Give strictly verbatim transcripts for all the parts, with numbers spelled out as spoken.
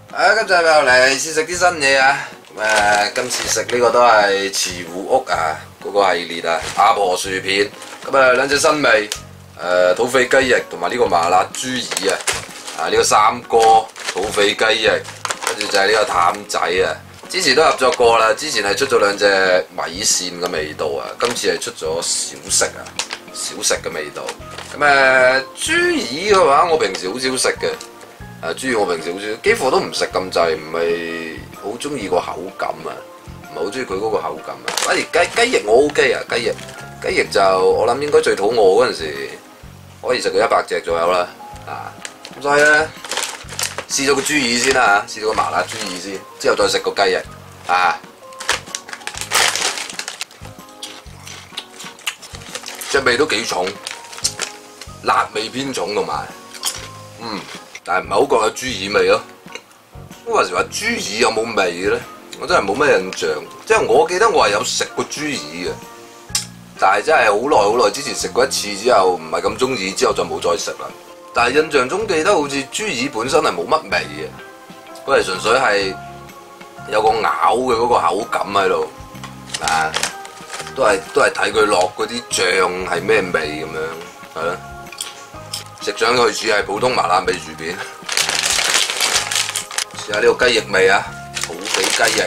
啊，今集又嚟試食啲新嘢啊！咁啊，今次食呢個都係慈湖屋啊嗰個系列啊，阿婆薯片。咁啊，兩隻新味，誒土匪雞翼同埋呢個麻辣豬耳啊，啊呢個三哥土匪雞翼，跟住就係呢個淡仔啊。之前都合作過啦，之前係出咗兩隻米線嘅味道啊，今次係出咗小食啊，小食嘅味道。咁誒豬耳嘅話，我平時好少食嘅。誒豬耳我平時好少，幾乎都唔食咁滯，唔係好中意個口感啊，唔係好中意佢嗰個口感啊。反而雞雞翼我 O K 啊，雞翼雞翼就我諗應該最肚餓嗰陣時可以食到一百隻左右啦。啊，咁所以咧試咗個豬耳先啦嚇，試咗個麻辣豬耳先，之後再食個雞翼啊。隻味都幾重，辣味偏重同埋，嗯。但係唔係好覺有豬耳味咯。咁話時話豬耳有冇味咧？我真係冇咩印象。即係我記得我係有食過豬耳嘅，但係真係好耐好耐之前食過一次之後，唔係咁中意，之後就冇再食啦。但係印象中記得好似豬耳本身係冇乜味嘅，佢係純粹係有個咬嘅嗰個口感喺度啊，都係都係睇佢落嗰啲醬係咩味咁樣，係咯。食上去似係普通麻辣味薯片，試下呢個雞翼味啊，土匪雞翼，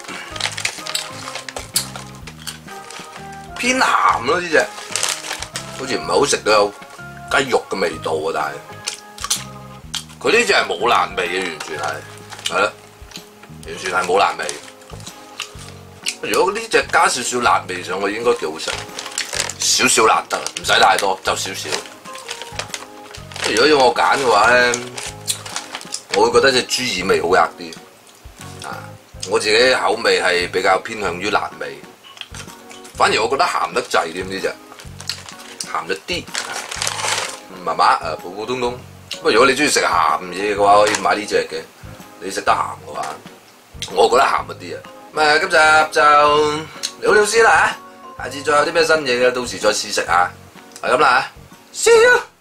偏鹹咯呢隻，好似唔係好食到有雞肉嘅味道啊，但係佢呢隻係冇辣味嘅，完全係係咯，完全係冇辣味。如果呢隻加少少辣味上去，應該幾好食，少少辣得，唔使太多，就少少。如果要我揀嘅話咧，我會覺得隻豬耳味好吔啲啊！我自己口味係比較偏向於辣味，反而我覺得鹹得滯啲呢隻，鹹咗啲，麻麻誒普普通通。不過如果你中意食鹹嘢嘅話，可以買呢隻嘅。你食得鹹嘅話，我覺得鹹一啲啊！咁啊，今集就了了先啦嚇，下次再有啲咩新嘢嘅，到時再試食啊！係咁啦嚇，See you。